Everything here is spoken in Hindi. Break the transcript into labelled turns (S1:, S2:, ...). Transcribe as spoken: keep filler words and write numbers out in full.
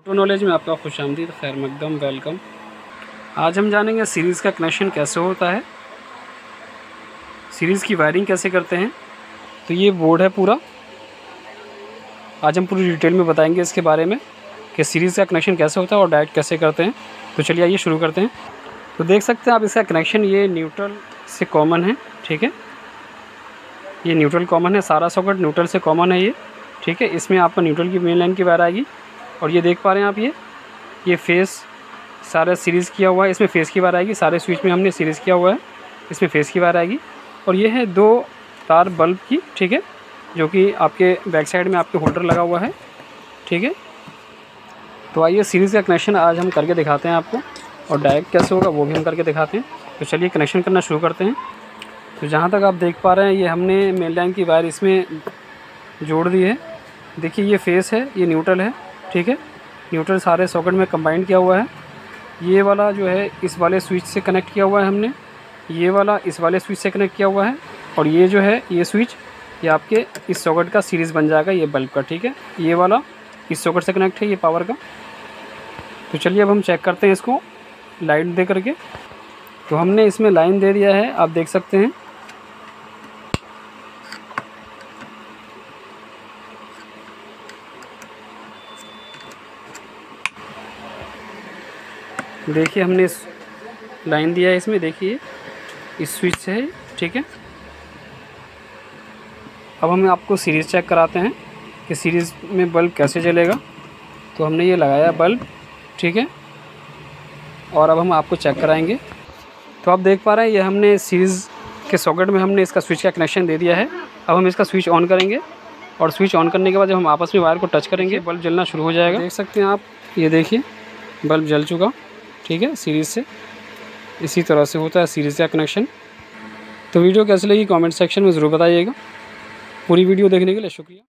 S1: नॉलेज में आपका खुशामदीद, खैर मकदम, वेलकम। आज हम जानेंगे सीरीज़ का कनेक्शन कैसे होता है, सीरीज़ की वायरिंग कैसे करते हैं। तो ये बोर्ड है पूरा, आज हम पूरी डिटेल में बताएंगे इसके बारे में कि सीरीज़ का कनेक्शन कैसे होता है और डायरेक्ट कैसे करते हैं। तो चलिए आइए शुरू करते हैं। तो देख सकते हैं आप इसका कनेक्शन ये न्यूट्रल से कॉमन है, ठीक है। ये न्यूट्रल कॉमन है, सारा सॉकेट न्यूट्रल से कॉमन है ये, ठीक है। इसमें आपको न्यूट्रल की मेन लाइन की वायर आएगी और ये देख पा रहे हैं आप, ये ये फेस सारा सीरीज़ किया हुआ है, इसमें फेस की वायर आएगी। सारे स्विच में हमने सीरीज़ किया हुआ है, इसमें फेस की वायर आएगी। और ये है दो तार बल्ब की, ठीक है, जो कि आपके बैक साइड में आपके होल्डर लगा हुआ है, ठीक है। तो आइए सीरीज़ का कनेक्शन आज हम करके दिखाते हैं आपको, और डायरेक्ट कैसे होगा वो भी हम करके दिखाते हैं। तो चलिए कनेक्शन करना शुरू करते हैं। तो जहाँ तक आप देख पा रहे हैं, ये हमने मेन लाइन की वायर इसमें जोड़ दी है। देखिए ये फेस है, ये न्यूट्रल है, ठीक है। न्यूट्रल सारे सॉकेट में कंबाइंड किया हुआ है। ये वाला जो है इस वाले स्विच से कनेक्ट किया हुआ है हमने, ये वाला इस वाले स्विच से कनेक्ट किया हुआ है, और ये जो है ये स्विच ये आपके इस सॉकेट का सीरीज़ बन जाएगा, ये बल्ब का, ठीक है। ये वाला इस सॉकेट से कनेक्ट है, ये पावर का। तो चलिए अब हम चेक करते हैं इसको लाइन दे करके। तो हमने इसमें लाइन दे दिया है, आप देख सकते हैं। देखिए हमने इस लाइन दिया है इसमें, देखिए इस स्विच से है, ठीक है। अब हम आपको सीरीज़ चेक कराते हैं कि सीरीज़ में बल्ब कैसे जलेगा। तो हमने ये लगाया बल्ब, ठीक है, और अब हम आपको चेक कराएंगे। तो आप देख पा रहे हैं ये हमने सीरीज़ के सॉकेट में हमने इसका स्विच का कनेक्शन दे दिया है। अब हम इसका स्विच ऑन करेंगे, और स्विच ऑन करने के बाद जब हम आपस में वायर को टच करेंगे बल्ब जलना शुरू हो जाएगा। देख सकते हैं आप, ये देखिए बल्ब जल चुका, ठीक है, सीरीज़ से। इसी तरह से होता है सीरीज़ का कनेक्शन। तो वीडियो कैसी लगी कमेंट सेक्शन में ज़रूर बताइएगा। पूरी वीडियो देखने के लिए शुक्रिया।